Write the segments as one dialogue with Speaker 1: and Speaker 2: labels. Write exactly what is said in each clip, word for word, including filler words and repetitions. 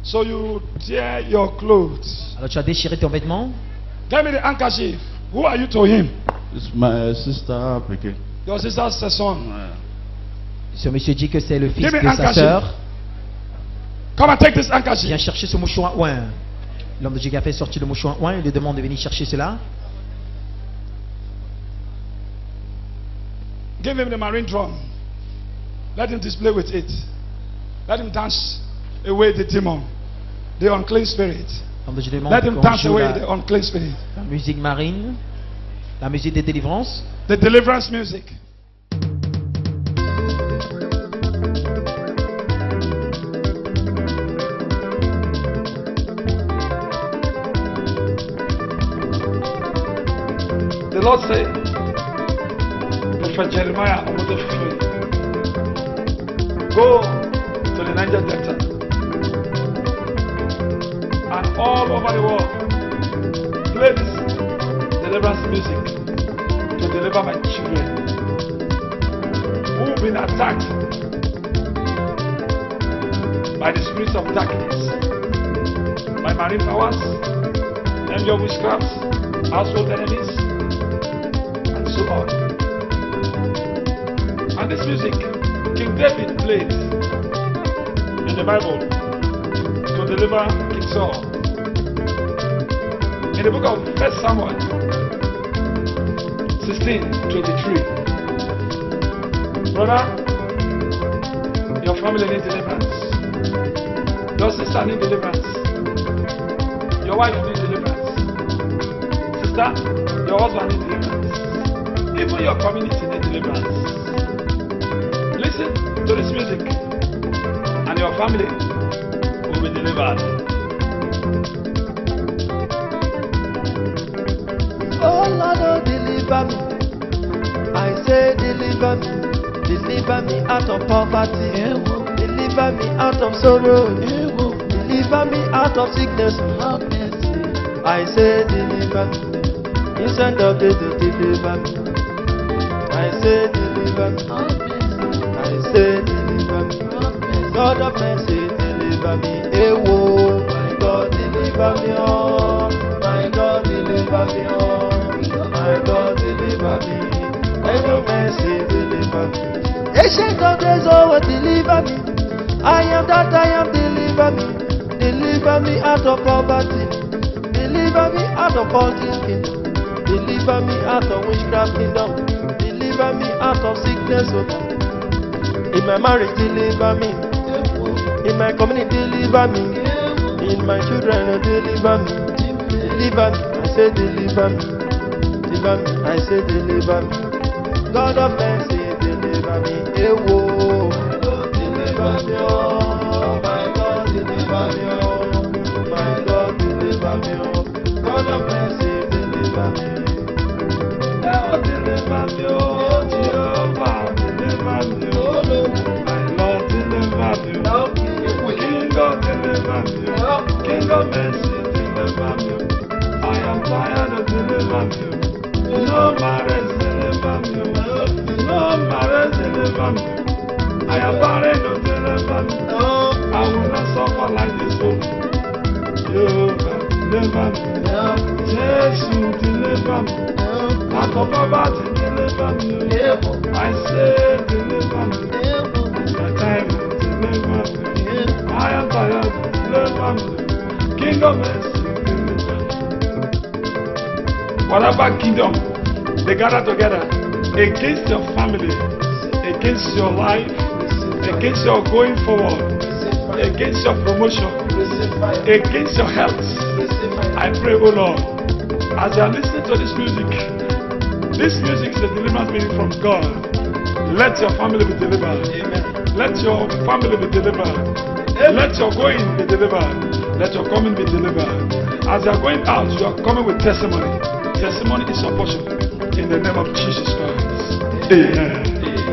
Speaker 1: So you tear your clothes.
Speaker 2: Alors tu as déchiré ton vêtement.
Speaker 1: Tell me the handkerchief. Who are you to him?
Speaker 3: It's my sister Peke.
Speaker 1: Your sister's son.
Speaker 2: Ce monsieur dit que c'est le fils
Speaker 1: Give me
Speaker 2: de sa
Speaker 1: handkerchief.
Speaker 2: sœur.
Speaker 1: Come and take this
Speaker 2: Viens
Speaker 1: handkerchief.
Speaker 2: chercher ce mouchoir ouin. L'homme de Dieu qui a fait sortir le mouchoir ouin, il lui demande de venir chercher cela.
Speaker 1: Give him the marine drum. Let him display with it. Let him dance away the demon, the unclean spirit.
Speaker 2: L'homme de Dieu demande
Speaker 1: Let him
Speaker 2: qu'on
Speaker 1: dance
Speaker 2: joue
Speaker 1: away
Speaker 2: la,
Speaker 1: the unclean spirit.
Speaker 2: la musique marine, la musique de délivrance.
Speaker 1: The deliverance music. The Lord said, Prophet Jeremiah, go to the Niger Delta and all over the world play this deliverance music to deliver my children who've been attacked by the spirits of darkness, by marine powers, angel witchcrafts, household enemies, and so on. And this music, King David played in the Bible to deliver King Saul. In the book of First Samuel sixteen twenty-three, brother, your family needs deliverance. Your sister needs deliverance. Your wife needs deliverance. Sister, your husband needs deliverance. Even your community needs deliverance. Listen to this music and your family will be delivered.
Speaker 4: Oh Lord, oh, deliver me. I say deliver me. Deliver me out of poverty. Deliver me out of sorrow. Deliver me out of sickness. I say deliver me. Inside of the deliver me. I say deliver me. I say deliver me. God of mercy, deliver me. Hey, whoa, my God, deliver me. Oh, my God, deliver me. Oh, my God, deliver me. God of mercy, deliver me. Ancient of days, oh, deliver me. I am that I am, deliver me. Deliver me out of poverty. Deliver me out of all this kingdom. Deliver me out of witchcraft kingdom. Deliver me out of sickness, oh God. In my marriage, deliver me. In my community, deliver me. In my children, deliver me. Deliver me, I say deliver me. Deliver me, I say deliver me. God of mercy, deliver me. Hey, whoa, deliver me, oh, my God, deliver me, oh, my God, deliver me, oh, God of mercy, deliver me. Oh, deliver me, oh, Jehovah, deliver me, oh, my Lord, deliver me, oh, King of deliver me, oh, King of mercy, deliver me, I am tired of deliver me, no marriage, deliver me, no marriage, deliver me, I am barren of deliver me, I will not suffer like this one, Jehovah, deliver me, Jesus, deliver me, out of poverty, deliver me, I say deliver me, it's my time, deliver me, I am tired, deliver me, King of mercy, deliver me. Whatever kingdom they gather together against your family, against your life, against your going forward, against your promotion, against your health, I pray, oh Lord, as you are listening to this music, this music is a deliverance music from God. Let your family be delivered. Let your family be delivered. Let your going be delivered. Let your coming be delivered. As you are going out, you are coming with testimony. Testimony is your portion. In the name of Jesus Christ. Amen.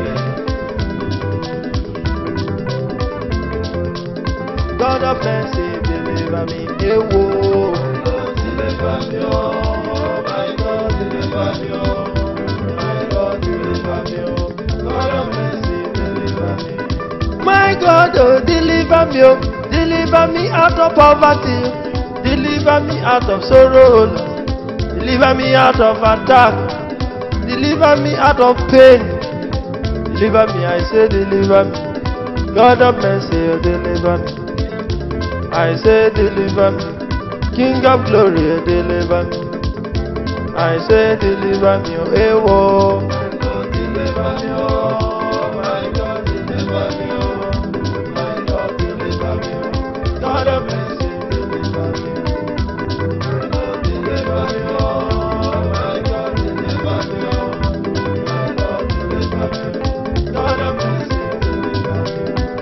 Speaker 4: God of mercy, deliver me. Hey, whoa, deliver me, oh, my God, deliver me, oh, my God, deliver me, oh, God of mercy, deliver me. My God, oh, deliver me, oh, deliver me out of poverty. Deliver me out of sorrow, Lord. Deliver me out of attack. Deliver me out of pain. Deliver me, I say deliver me. God of mercy, oh, deliver me. I say deliver me. King of glory, oh, deliver me. I say deliver me, oh, hey, whoa. My God, deliver me, oh. My God, deliver me, oh. My God, deliver me, oh. God of mercy, deliver me. My God, deliver me, oh. My God, deliver me, oh. My God, deliver me. God of mercy, deliver me.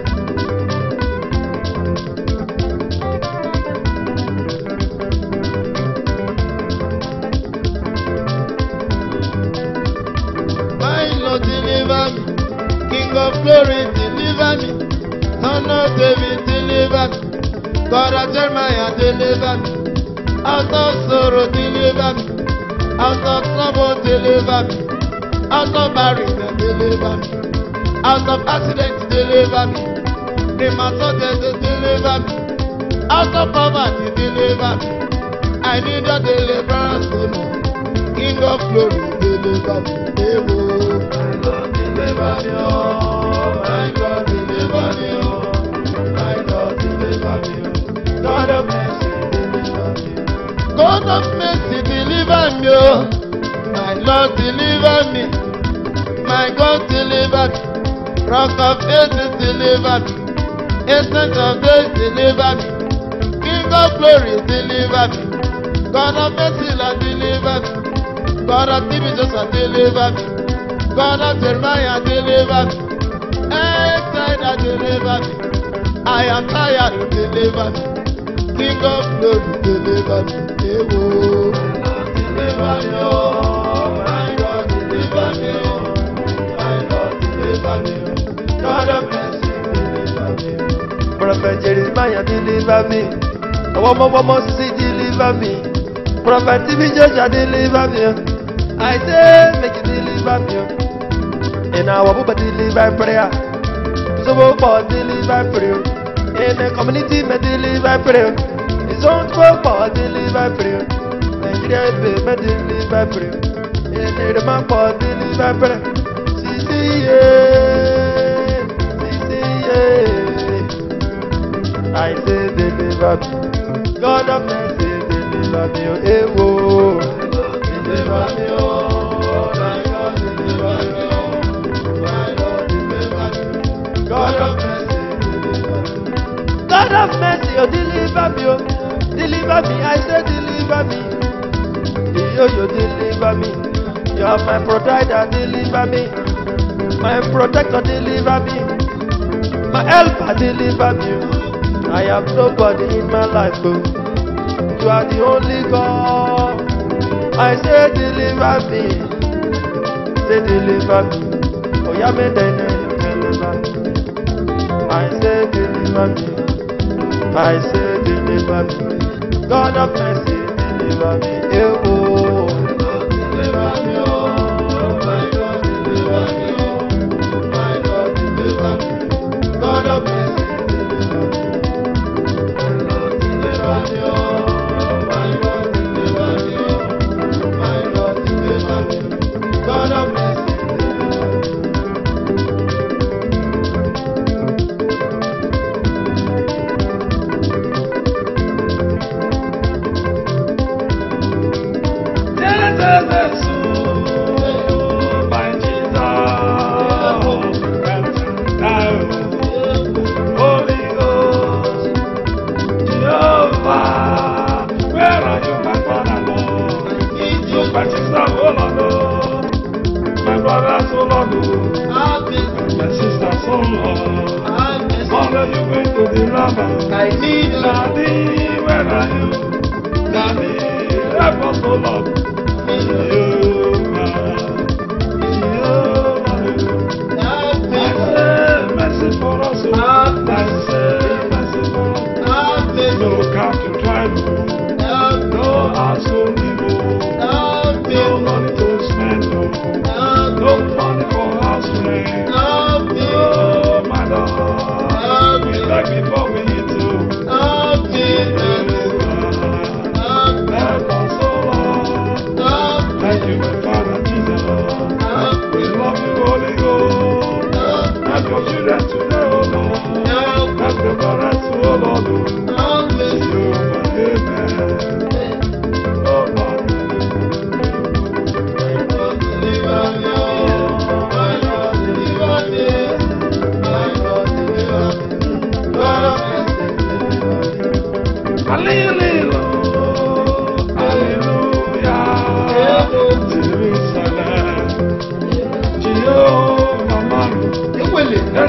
Speaker 5: My Lord, deliver me. King of glory, deliver me. Son of David, deliver me. God of Jeremiah, deliver me. Out of sorrow, deliver me. Out of trouble, deliver me. Out of barrenness, deliver me. Out of accident, deliver me. Rheumatism, deliver me. Out of poverty, deliver me. I need your deliverance, O Lord. King of glory, deliver me. Hey, oh. My God, deliver me, oh. My God, deliver me, oh. My God, deliver me, oh. God of mercy, deliver me. God of mercy, deliver me, oh. My Lord, deliver me. My God, deliver me. Rock of ages, deliver me. Essence of days, deliver me. King of glory, deliver me. God of mercy, Lord, deliver me. God of T V Joseph, deliver me. God of Jeremiah, deliver me. Excited, deliver me. I am tired, deliver me. King of glory, deliver me. Hey, oh. Deliver me, oh. My God, deliver me, oh. My God, deliver me, oh. God of mercy, deliver me.
Speaker 4: Prophet Jeremiah, deliver me. One more, one more, see, deliver me. Prophet T V Joshua, deliver me. I say, make it deliver me. In our Buba deliver prayer. So for deliver prayer. In the community, me deliver prayer. It's on for deliver prayer. Nigeria, me deliver prayer. In the man for deliver prayer. C C A, C C A. I say deliver me. God of mercy, deliver me. Hey, whoa. Deliver me, oh. My God, deliver me, oh. My Lord, deliver me. God of mercy, deliver me. God of mercy, oh, deliver me, oh. Deliver me, I say deliver me. Yo, you deliver me. You are my provider, deliver me. My protector, deliver me. My helper, deliver me. I have nobody in my life, oh. You are the only God. I say deliver me. Say deliver me. Oh, yeah, me then deliver me. I say deliver me. I say deliver me. God of mercy, deliver me. Eh, oh. Deliver me, oh. My God, deliver me, oh. My God, deliver me. God of mercy, deliver me. My Lord, deliver me, oh. My God, deliver me, oh. My God, deliver me. God of mercy,
Speaker 1: my brothers, oh Lord, my sisters, oh Lord, all of you going to the river.
Speaker 5: I need you.
Speaker 1: Daddy, where are you? Daddy, help us, oh Lord. Mercy for us, oh mercy, mercy for us. No car to drive, no house to live, no money to spend, no money for house rent. Oh my Lord, we beg before we eat too.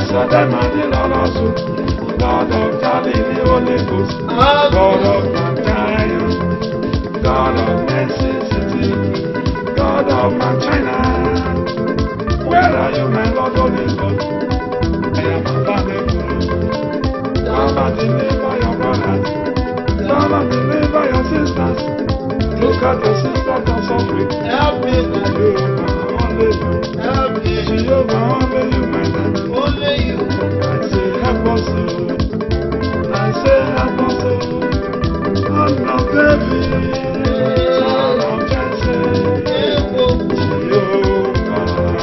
Speaker 1: said them and the Lord also. God of Galilee, Holy Ghost. God of Mount Zion. God of necessity. God of Mount China. Where are you, my Lord, Holy Ghost? I am available. Come and deliver your brothers. Come and deliver your sisters. Look at the sisters that are suffering.
Speaker 5: Help me,
Speaker 1: Jehovah, only you.
Speaker 5: help me,
Speaker 1: Jehovah, only you, my God.
Speaker 5: only you.
Speaker 1: I say help us, oh. I say help us, oh. Son of David, son of Jesse. Jehovah,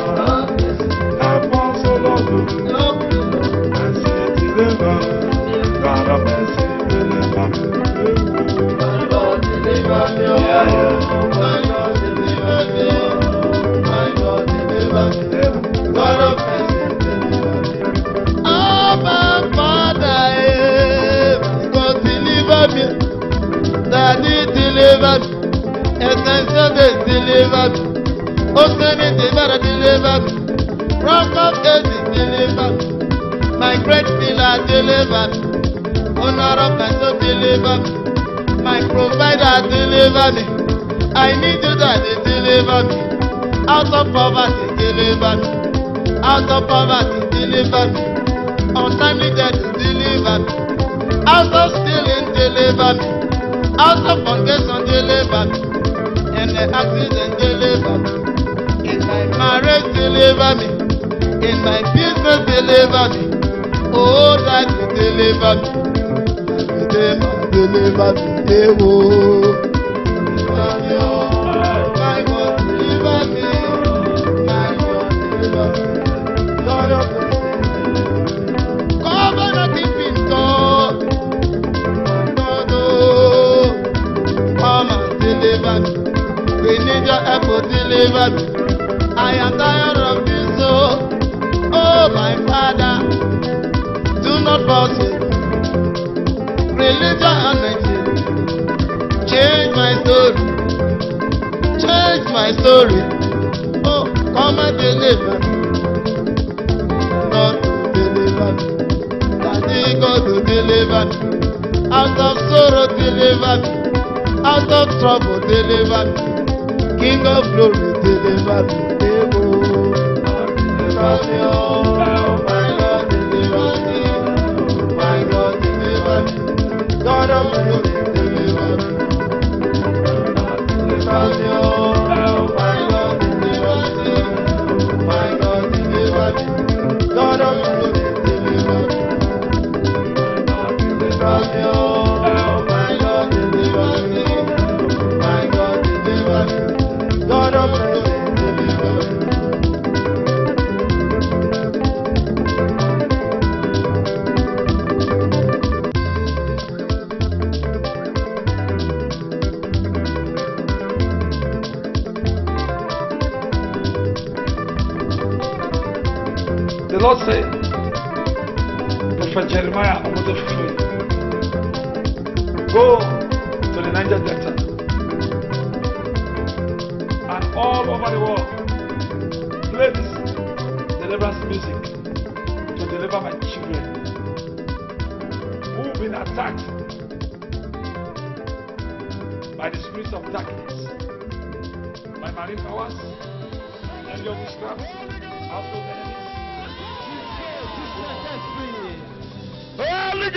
Speaker 1: help us, oh Lord, oh. I say deliver, God of mercy, deliver me.
Speaker 5: My God, deliver me, oh.
Speaker 1: Yeah, yeah.
Speaker 5: My God, deliver me, oh. My God, deliver me. God of mercy, deliver me. Oh, my Father, eh, God, deliver me. Daddy, deliver me. Essential, deliver me. Ocean, deliver me. Rock of Ages, deliver me. My great pillar, deliver me. Honor of my soul, deliver me. My provider, deliver me. I need you, Daddy, deliver me. Out of poverty, deliver me. Out of poverty, deliver me. Untimely death, deliver me. Out of stealing, deliver me. Out of forgetting, deliver me. In the accident, deliver me. In my marriage, deliver me. In my business, deliver me. Oh, Daddy, deliver me. Deliver, deliver me. Eh, oh. Deliver me, oh. My God, deliver me. My God, deliver me. Lord of mercy. Covenant keeping God. God, oh. Come and deliver me. We need your help to deliver me. I am tired of this, oh. Oh, my Father. Do not forsake me. Religion and medicine. Change my story. Change my story. Oh, come and deliver me. God to deliver me. Daddy God to deliver me. Out of sorrow deliver me. Out of trouble deliver me. King of glory deliver me. Deliver me, oh, my Lord deliver me. My God deliver me. God of glory deliver me. Deliver me, oh, my Lord deliver me. My God deliver me. God of glory deliver me. Deliver me, oh, my Lord deliver me. My God deliver me. God of glory deliver me.
Speaker 1: The Lord said, Prophet Jeremiah, go to the Niger Delta and all over the world play this deliverance music to deliver my children who've been attacked by the spirits of darkness, by marine powers, and your witchcraft, out of the enemies. Holy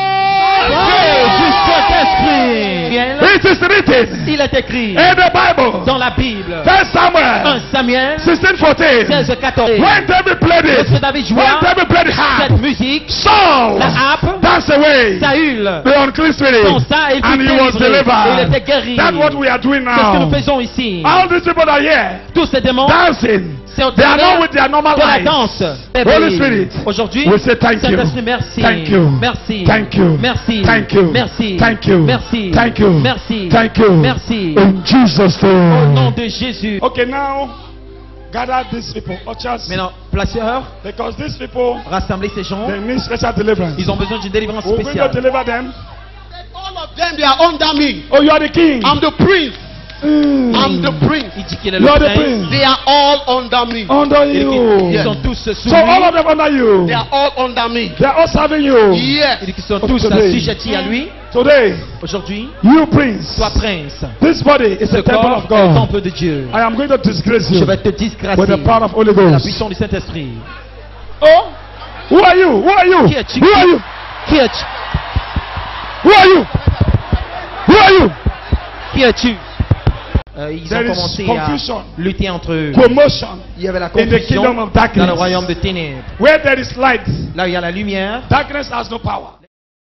Speaker 2: It
Speaker 1: is written
Speaker 2: Il est écrit
Speaker 1: in the Bible,
Speaker 2: dans la Bible,
Speaker 1: First Samuel
Speaker 2: un Samuel
Speaker 1: sixteen fourteen.
Speaker 2: seize quatorze.
Speaker 1: When David played it,
Speaker 2: Lorsque David
Speaker 1: when
Speaker 2: joua
Speaker 1: David played the harp,
Speaker 2: cette musique,
Speaker 1: Saul
Speaker 2: la harpe,
Speaker 1: danced away
Speaker 2: Saül
Speaker 1: the unclean spirit,
Speaker 2: dansa et il
Speaker 1: and
Speaker 2: fut
Speaker 1: he was
Speaker 2: délivré. Il
Speaker 1: delivered.
Speaker 2: était guéri.
Speaker 1: That's what we are doing
Speaker 2: C'est ce que
Speaker 1: now.
Speaker 2: nous faisons ici.
Speaker 1: All these people are here
Speaker 2: Tous ces démons,
Speaker 1: dancing.
Speaker 2: c'est au
Speaker 1: They are
Speaker 2: travers
Speaker 1: not with their normal
Speaker 2: de la
Speaker 1: lives.
Speaker 2: danse.
Speaker 1: Holy Spirit,
Speaker 2: Aujourd'hui,
Speaker 1: we say thank you.
Speaker 2: Saint-Esprit, merci.
Speaker 1: Thank you.
Speaker 2: Merci.
Speaker 1: Thank you.
Speaker 2: Merci.
Speaker 1: Thank you.
Speaker 2: Merci.
Speaker 1: Thank you.
Speaker 2: Merci.
Speaker 1: Thank you.
Speaker 2: Merci.
Speaker 1: Thank you.
Speaker 2: Merci.
Speaker 1: In Jesus'
Speaker 2: Au
Speaker 1: name.
Speaker 2: nom de Jésus.
Speaker 1: Okay, now gather these people, ushers,
Speaker 2: Maintenant, placeurs,
Speaker 1: because these people
Speaker 2: rassemblez ces gens.
Speaker 1: they need special deliverance.
Speaker 2: Ils ont besoin d'une délivrance
Speaker 1: We're going to
Speaker 2: spéciale.
Speaker 1: deliver them.
Speaker 5: All of them, they are under me.
Speaker 1: Oh, you are the king.
Speaker 5: I'm the prince.
Speaker 1: Mm.
Speaker 5: I'm the prince.
Speaker 2: Il dit qu'il est le
Speaker 1: You are the
Speaker 2: prince.
Speaker 1: prince.
Speaker 5: They are all under me.
Speaker 1: Under
Speaker 2: Ils
Speaker 1: you.
Speaker 2: sont tous sous
Speaker 1: So all
Speaker 2: lui.
Speaker 1: of them under you.
Speaker 5: They are all under me.
Speaker 1: They are all serving you.
Speaker 2: Il
Speaker 5: Yes.
Speaker 2: dit qu'ils sont
Speaker 1: Of
Speaker 2: tous
Speaker 1: today.
Speaker 2: assujettis à lui.
Speaker 1: Today,
Speaker 2: Aujourd'hui,
Speaker 1: you prince.
Speaker 2: sois prince.
Speaker 1: This body is
Speaker 2: Ce
Speaker 1: a temple
Speaker 2: corps
Speaker 1: of
Speaker 2: est le
Speaker 1: God.
Speaker 2: temple de Dieu.
Speaker 1: I am going to disgrace
Speaker 2: Je
Speaker 1: you
Speaker 2: vais te disgracier
Speaker 1: with the power of Holy
Speaker 2: la
Speaker 1: Ghost.
Speaker 2: puissance du Saint-Esprit.
Speaker 1: Oh, who are you? Who are you?
Speaker 2: Qui es-tu?
Speaker 1: Who are you?
Speaker 2: Qui es-tu?
Speaker 1: Who are you? Who are you?
Speaker 2: Qui es-tu? Euh, ils
Speaker 1: There
Speaker 2: ont
Speaker 1: is
Speaker 2: commencé
Speaker 1: confusion.
Speaker 2: à lutter entre eux.
Speaker 1: Commotion
Speaker 2: Il y avait la
Speaker 1: in the kingdom
Speaker 2: confusion
Speaker 1: of darkness.
Speaker 2: dans le royaume de ténèbres.
Speaker 1: Where there is light,
Speaker 2: Là où il y a la lumière,
Speaker 1: darkness has no power.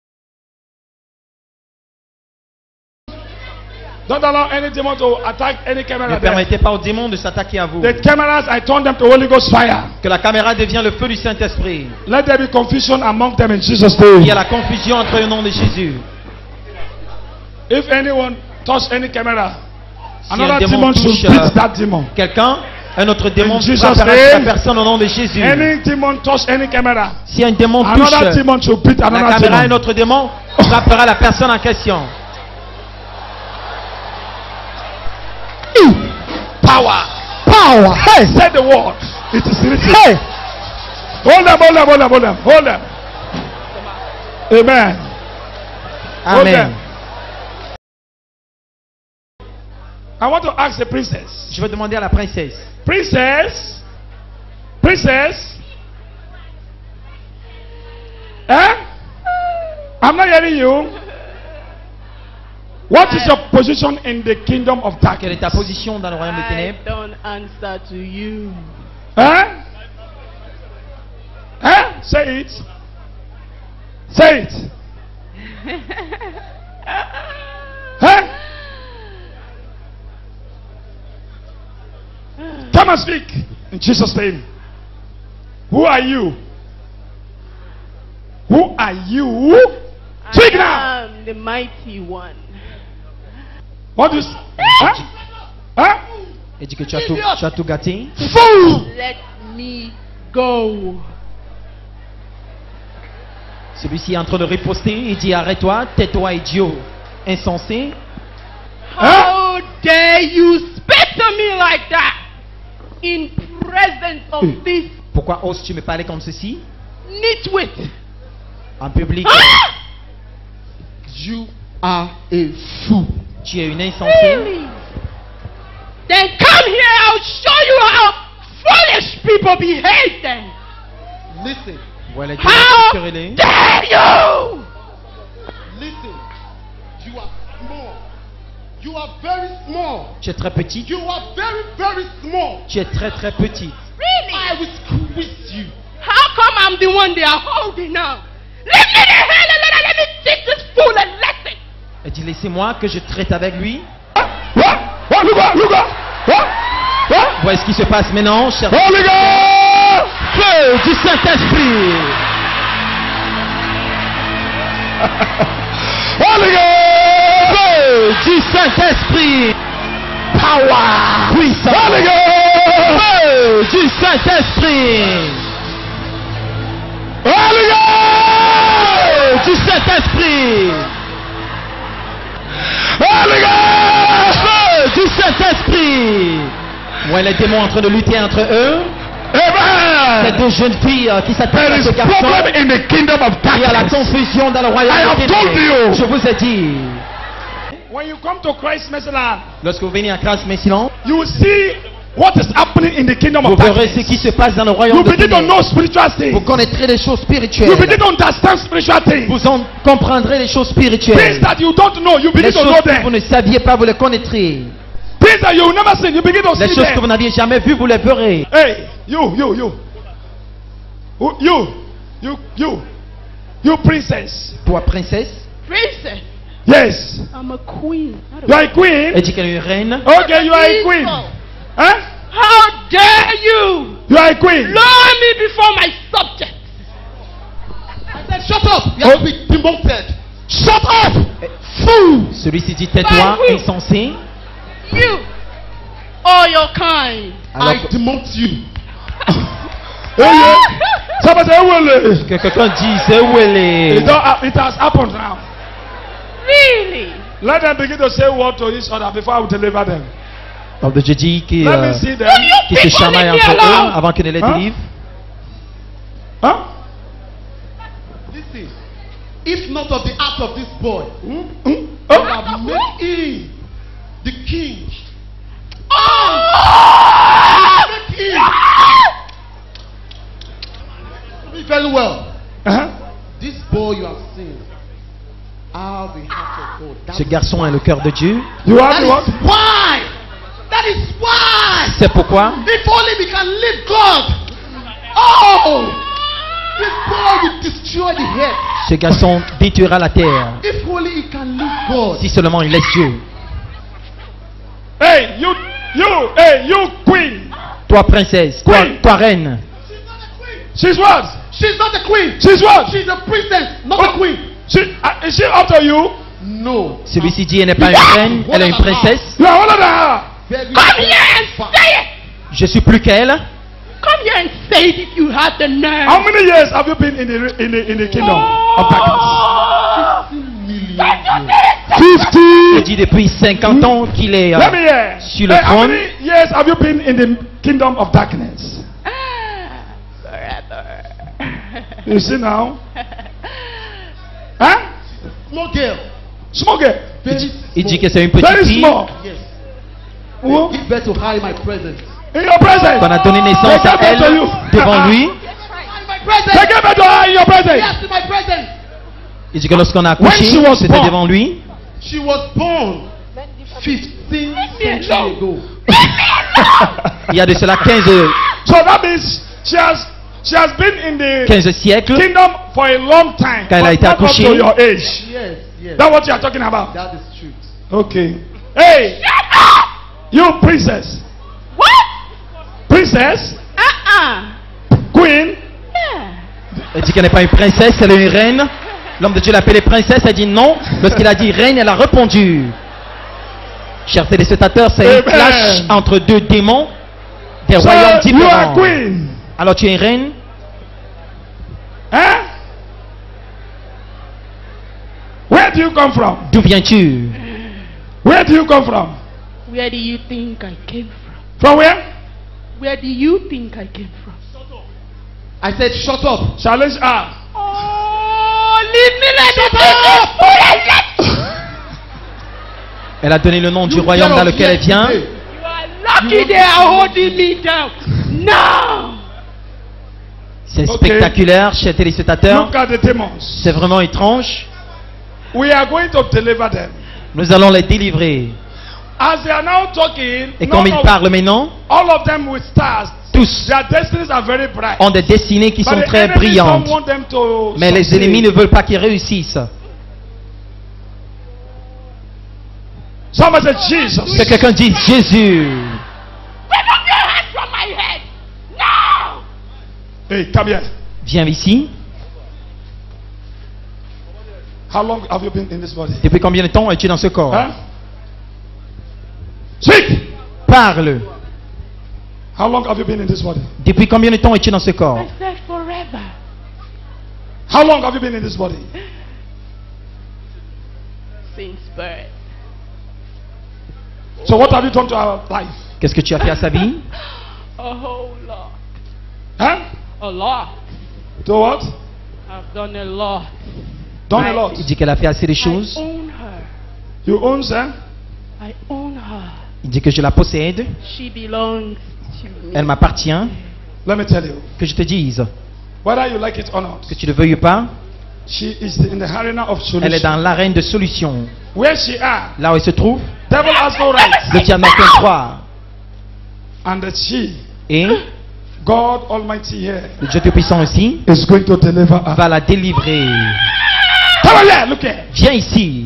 Speaker 1: Don't allow any demon to attack any
Speaker 2: ne
Speaker 1: camera there.
Speaker 2: permettez pas aux démons de s'attaquer à vous.
Speaker 1: The cameras, I turn them to Holy Ghost fire.
Speaker 2: Que la caméra devienne le feu du Saint-Esprit.
Speaker 1: Let there be confusion among them in Jesus'
Speaker 2: Il y
Speaker 1: name.
Speaker 2: a la confusion entre le nom de Jésus.
Speaker 1: If anyone touch any camera,
Speaker 2: Si un
Speaker 1: another
Speaker 2: démon
Speaker 1: demon should
Speaker 2: touche
Speaker 1: beat
Speaker 2: euh,
Speaker 1: that demon.
Speaker 2: quelqu'un, un autre démon
Speaker 1: In Jesus'
Speaker 2: frappera la
Speaker 1: name.
Speaker 2: personne au nom de Jésus.
Speaker 1: Any demon touch any camera,
Speaker 2: Si un démon touche
Speaker 1: another demon should beat
Speaker 2: la
Speaker 1: another
Speaker 2: caméra, un
Speaker 1: demon.
Speaker 2: autre démon frappera la personne en question.
Speaker 1: Power. Power. Hey, say the word. It is written. Hey. Hold them, hold them, hold them, hold them, hold them. Amen. Hold
Speaker 2: Amen.
Speaker 1: them. I want to ask the princess.
Speaker 2: Je vais demander à la princesse.
Speaker 1: Princess. Princess. Eh? I'm not hearing you. What is your position in the kingdom of
Speaker 2: Quelle est
Speaker 1: darkness?
Speaker 2: ta position dans le royaume des
Speaker 6: I
Speaker 2: ténèbres?
Speaker 6: don't answer to you.
Speaker 1: Huh? Huh? Say it. Say it. Huh? Come and speak in Jesus' name. Who are you? Who are you? Speak now.
Speaker 6: I am the mighty one.
Speaker 1: What is? Huh? Huh?
Speaker 2: Elle dit que tu as tout, tu as tout gâté.
Speaker 1: Fool!
Speaker 6: Let me go.
Speaker 2: Celui-ci est en train de riposter. Il dit arrête-toi, tais-toi, idiot, insensé.
Speaker 6: How dare you speak to me like that in presence of this
Speaker 2: Pourquoi oses-tu me parler comme ceci
Speaker 6: nitwit?
Speaker 2: en public?
Speaker 6: Ah!
Speaker 5: You are a fool.
Speaker 2: Tu es une insensée.
Speaker 6: Really? Then come here, I'll show you how foolish people behave then.
Speaker 5: Listen,
Speaker 2: Voilà, tu
Speaker 6: How
Speaker 2: querellé.
Speaker 6: dare you?
Speaker 5: listen. You are small. You are very small.
Speaker 2: Tu es très petite.
Speaker 5: You are very, very small.
Speaker 2: Tu es très très petite.
Speaker 6: Really?
Speaker 5: I will squeeze you.
Speaker 6: How come I'm the one they are holding now? Leave me the hell alone and let me teach this fool a lesson.
Speaker 2: Elle dit laissez-moi que je traite avec lui.
Speaker 1: What? What? Look out! Look out! What? What?
Speaker 2: Voilà ce qui se passe maintenant, cher
Speaker 1: Holy Ghost!
Speaker 2: feu du Saint-Esprit.
Speaker 1: Holy Ghost!
Speaker 2: Feu du Saint-Esprit.
Speaker 1: Power!
Speaker 2: Puissance.
Speaker 1: Holy Ghost!
Speaker 2: Feu du Saint-Esprit.
Speaker 1: Holy Ghost!
Speaker 2: Feu du Saint-Esprit.
Speaker 1: Holy Ghost!
Speaker 2: Feu du Saint-Esprit. Ouais, les démons en train de lutter entre eux. Ces
Speaker 1: Amen!
Speaker 2: deux jeunes filles euh, qui s'attaquent
Speaker 1: There
Speaker 2: à
Speaker 1: is
Speaker 2: ce garçon.
Speaker 1: problem in the kingdom of
Speaker 2: Il y a la
Speaker 1: darkness.
Speaker 2: confusion dans le royaume
Speaker 1: I
Speaker 2: des
Speaker 1: have told
Speaker 2: ténèbres.
Speaker 1: you.
Speaker 2: Je vous ai dit.
Speaker 1: When you come to Christ Messiah,
Speaker 2: Lorsque vous venez à Christ Messilon,
Speaker 1: you will see what is happening in the kingdom
Speaker 2: vous
Speaker 1: of
Speaker 2: verrez ce
Speaker 1: darkness.
Speaker 2: qui se passe dans le
Speaker 1: You
Speaker 2: royaume des
Speaker 1: begin to
Speaker 2: ténèbres.
Speaker 1: know spiritual things.
Speaker 2: Vous connaîtrez les choses
Speaker 1: You
Speaker 2: spirituelles.
Speaker 1: begin to understand spiritual things.
Speaker 2: Vous en comprendrez les choses
Speaker 1: Things
Speaker 2: spirituelles.
Speaker 1: that you don't know, you begin
Speaker 2: Les
Speaker 1: to know
Speaker 2: choses que vous
Speaker 1: them.
Speaker 2: ne saviez pas, vous les connaîtrez.
Speaker 1: Things that you will never see, you begin to
Speaker 2: Les
Speaker 1: see
Speaker 2: choses que vous
Speaker 1: them.
Speaker 2: n'aviez jamais vues, vous les verrez.
Speaker 1: Hey, you, you, you. Who- You, you, you. You princess.
Speaker 2: Toi, princesse,
Speaker 6: Princess,
Speaker 1: Yes.
Speaker 6: I'm a queen. not a
Speaker 1: You are a queen.
Speaker 2: elle dit qu'elle est une reine.
Speaker 1: Okay, you are a queen.
Speaker 6: peaceful.
Speaker 1: Huh?
Speaker 6: How dare you
Speaker 1: You are a queen.
Speaker 6: lower me before my subjects?
Speaker 5: I said, shut up. You have to be demoted.
Speaker 1: Shut up.
Speaker 2: Fou! Celui-ci dit tais-toi,
Speaker 6: By who?
Speaker 2: insensé.
Speaker 6: You, all your kind.
Speaker 2: Alors
Speaker 5: I demote you.
Speaker 1: Hey, yeah. Somebody say, well,
Speaker 2: que quelqu'un dit, c'est où elle
Speaker 1: it,
Speaker 2: est?
Speaker 1: don't hap- it has happened now.
Speaker 6: Really?
Speaker 1: Let them begin to say word to each other before I will deliver them.
Speaker 2: L'homme de Dieu dit qu'il
Speaker 1: Let
Speaker 2: euh,
Speaker 1: me see them.
Speaker 2: qu'il se chamaille entre eux avant que ne les
Speaker 1: Hein?
Speaker 2: délivre.
Speaker 1: Huh?
Speaker 5: Listen. If not of the act of this boy,
Speaker 1: Hmm?
Speaker 5: I
Speaker 1: Oh.
Speaker 5: would have made him the king. Make him. Me very well.
Speaker 1: Uh-huh.
Speaker 5: This boy you have seen, have the heart of God. That
Speaker 2: Ce
Speaker 5: is
Speaker 2: garçon a le cœur de Dieu.
Speaker 1: You have
Speaker 5: That
Speaker 1: the
Speaker 5: is
Speaker 1: what?
Speaker 5: why. That is why.
Speaker 2: C'est pourquoi
Speaker 5: If only we can live God. Oh! This boy will destroy the head.
Speaker 2: ce garçon détruira la terre.
Speaker 5: If only he can live God.
Speaker 2: Si seulement il laisse Dieu.
Speaker 1: Hey, you, you, hey, you queen.
Speaker 2: Toi princesse, toi,
Speaker 1: Oui.
Speaker 2: toi reine.
Speaker 5: She's not a queen.
Speaker 1: She's what?
Speaker 5: She's not a queen.
Speaker 1: She's what?
Speaker 5: She's a princess, not
Speaker 1: Oh.
Speaker 5: a queen.
Speaker 1: She, uh, is she after you?
Speaker 5: No.
Speaker 2: Celui-ci dit elle n'est pas une reine, elle est une princesse.
Speaker 1: You are older than her.
Speaker 5: Very
Speaker 6: Come here and
Speaker 5: fast.
Speaker 6: say it.
Speaker 2: Je suis plus qu'elle.
Speaker 6: Come here and say it if you have the nerve.
Speaker 1: How many years have you been in the in the in the kingdom of darkness?
Speaker 5: Million years.
Speaker 2: Il
Speaker 1: Fifty.
Speaker 2: dit depuis cinquante ans qu'il est euh,
Speaker 1: Let me hear.
Speaker 2: sur le
Speaker 1: Hey, how
Speaker 2: trône.
Speaker 1: many years have you been in the kingdom of darkness?
Speaker 6: Ah, forever.
Speaker 1: You see now? Huh?
Speaker 5: Small girl.
Speaker 1: Small girl.
Speaker 5: Very
Speaker 2: Il dit
Speaker 5: small.
Speaker 2: que c'est une petite
Speaker 1: Very
Speaker 2: fille
Speaker 1: small.
Speaker 5: Yes.
Speaker 1: Who?
Speaker 5: Give birth to her in my presence.
Speaker 1: In your presence.
Speaker 2: qu'on a donné naissance
Speaker 1: They
Speaker 2: à
Speaker 1: gave birth to
Speaker 2: elle
Speaker 1: you.
Speaker 2: devant lui.
Speaker 5: In my presence.
Speaker 1: They gave birth to her in your presence.
Speaker 5: Yes, in my presence.
Speaker 2: Il dit que lorsqu'on a
Speaker 1: When
Speaker 2: accouché,
Speaker 1: she was
Speaker 2: c'était
Speaker 1: born.
Speaker 2: devant lui.
Speaker 5: She was born fifteen centuries ago.
Speaker 2: Il y a de cela quinze,
Speaker 1: So that means she has she has been in the
Speaker 2: quinze siècles.
Speaker 1: kingdom for a long time.
Speaker 2: Quand elle a
Speaker 1: but
Speaker 2: été
Speaker 1: not up
Speaker 2: accouchée.
Speaker 1: to your age.
Speaker 5: Yes, yes.
Speaker 1: That's what you are talking about.
Speaker 5: That is truth.
Speaker 1: Okay. Hey, you princess,
Speaker 6: What?
Speaker 1: princess,
Speaker 6: Uh-uh.
Speaker 1: queen.
Speaker 6: Yeah.
Speaker 2: Elle dit qu'elle n'est pas une princesse, elle est une reine. L'homme de Dieu l'appelait princesse, elle dit non. Lorsqu'il a dit reine, elle a répondu. Chers téléspectateurs, c'est un
Speaker 1: Amen.
Speaker 2: clash entre deux démons des
Speaker 1: So
Speaker 2: royaumes
Speaker 1: you are
Speaker 2: différents.
Speaker 1: queen.
Speaker 2: Alors tu es une reine.
Speaker 1: Huh? Where do you come from?
Speaker 2: D'où viens-tu?
Speaker 1: Where do you come from?
Speaker 6: Where do you think I came from?
Speaker 1: From where?
Speaker 6: Where do you think I came from?
Speaker 5: I said, shut up.
Speaker 1: Challenge her.
Speaker 6: Oh, leave me like
Speaker 5: Shut
Speaker 6: this.
Speaker 5: up!
Speaker 2: Elle a donné le nom du
Speaker 5: You
Speaker 2: royaume
Speaker 5: get
Speaker 2: dans
Speaker 5: up
Speaker 2: lequel elle
Speaker 5: here
Speaker 2: vient.
Speaker 5: today.
Speaker 6: You are lucky they are holding me down. No.
Speaker 2: C'est
Speaker 1: Ok.
Speaker 2: spectaculaire, chers téléspectateurs.
Speaker 1: Look at the demons.
Speaker 2: C'est vraiment étrange.
Speaker 1: We are going to deliver them.
Speaker 2: Nous allons les délivrer.
Speaker 1: As they are now talking,
Speaker 2: Et comme
Speaker 1: none
Speaker 2: ils
Speaker 1: of-
Speaker 2: parlent maintenant,
Speaker 1: all of them with stars.
Speaker 2: tous
Speaker 1: Their destinies are very bright.
Speaker 2: ont des destinées qui
Speaker 1: But
Speaker 2: sont
Speaker 1: the
Speaker 2: très
Speaker 1: enemies
Speaker 2: brillantes.
Speaker 1: don't want them to
Speaker 2: Mais les
Speaker 1: succeed.
Speaker 2: ennemis ne veulent pas qu'ils réussissent.
Speaker 1: Somebody say Jesus.
Speaker 2: Que quelqu'un dise Jésus.
Speaker 6: Remove your hand from my head. No.
Speaker 1: Hey, come here.
Speaker 2: Viens ici.
Speaker 1: How long have you been in this body?
Speaker 2: Depuis combien de temps es-tu dans ce corps?
Speaker 1: Huh? Speak.
Speaker 2: Parle.
Speaker 1: How long have you been in this body?
Speaker 2: Depuis combien de temps es-tu dans ce corps?
Speaker 6: I said forever.
Speaker 1: How long have you been in this body?
Speaker 6: Since birth.
Speaker 1: So what have you done to our life?
Speaker 2: Qu'est-ce que tu as fait à sa vie?
Speaker 6: A whole lot.
Speaker 1: Huh?
Speaker 6: A lot.
Speaker 1: To what?
Speaker 6: I've done a lot.
Speaker 1: Done a lot.
Speaker 2: Il dit qu'elle a fait assez de
Speaker 6: I
Speaker 2: choses.
Speaker 6: own her.
Speaker 1: You own her?
Speaker 6: I own her.
Speaker 2: Il dit que je la possède.
Speaker 6: She belongs to me.
Speaker 2: Elle m'appartient.
Speaker 1: Let me tell you.
Speaker 2: Que je te dise,
Speaker 1: Whether you like it or not,
Speaker 2: que tu le veuilles ou pas,
Speaker 1: she is in the arena of
Speaker 2: elle est
Speaker 1: solution.
Speaker 2: dans l'arène de solution.
Speaker 1: Where she are,
Speaker 2: Là où elle se trouve,
Speaker 1: devil has no right.
Speaker 2: le diable n'a aucun droit.
Speaker 1: And that she,
Speaker 2: Et
Speaker 1: God Almighty here,
Speaker 2: le Dieu Tout-Puissant aussi
Speaker 1: is going to deliver her.
Speaker 2: va la délivrer.
Speaker 1: Come on here, look here.
Speaker 2: Viens ici.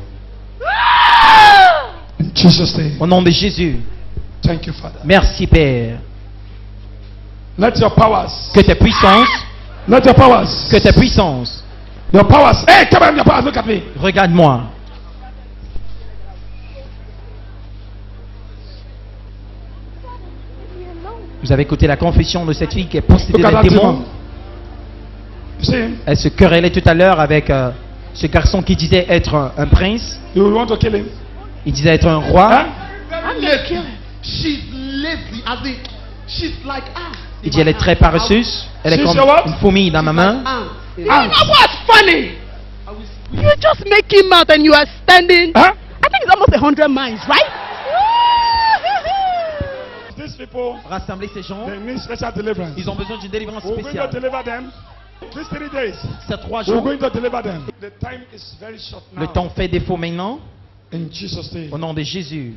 Speaker 1: In Jesus' name.
Speaker 2: Au nom de Jésus.
Speaker 1: Thank you, Father.
Speaker 2: Merci Père.
Speaker 1: Let your powers,
Speaker 2: Que tes puissances,
Speaker 1: let your powers,
Speaker 2: que tes puissances,
Speaker 1: your powers. Hey, come on, your powers, look at me.
Speaker 2: regarde-moi. Vous avez écouté la confession de cette fille qui est possédée
Speaker 1: Look at
Speaker 2: des
Speaker 1: that
Speaker 2: démons.
Speaker 1: demon. You see him?
Speaker 2: Elle se querellait tout à l'heure avec euh, Ce garçon qui disait être un, un prince,
Speaker 1: You will want to kill him?
Speaker 2: il disait être un roi.
Speaker 1: Huh?
Speaker 6: I'm gonna kill him.
Speaker 5: She's lazy, as in, she's like ah.
Speaker 2: Il dit elle est très paresseuse. Elle est
Speaker 1: She's
Speaker 2: comme
Speaker 1: your what?
Speaker 2: une fourmi dans ma main.
Speaker 5: Ah.
Speaker 6: You know what's funny? You just make him out and you are standing.
Speaker 1: Huh?
Speaker 6: I think it's almost a hundred miles, right?
Speaker 1: These people,
Speaker 2: Rassembler ces gens,
Speaker 1: they need special deliverance.
Speaker 2: ils ont besoin d'une délivrance
Speaker 1: We're going to
Speaker 2: spéciale.
Speaker 1: deliver them. These three days,
Speaker 2: Ces trois
Speaker 1: we're
Speaker 2: jours,
Speaker 1: going to deliver them. The time is very short now.
Speaker 2: le temps fait défaut maintenant.
Speaker 1: In Jesus' name.
Speaker 2: Au nom de Jésus.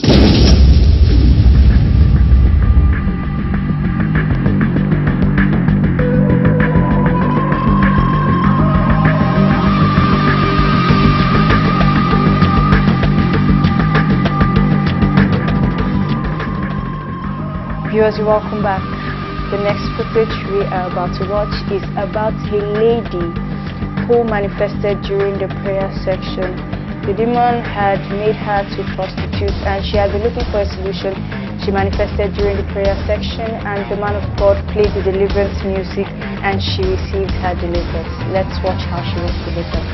Speaker 7: Viewers, welcome back. The next footage we are about to watch is about a lady who manifested during the prayer section. The demon had made her to prostitute and she had been looking for a solution. She manifested during the prayer section and the man of God played the deliverance music and she received her deliverance. Let's watch how she was delivered.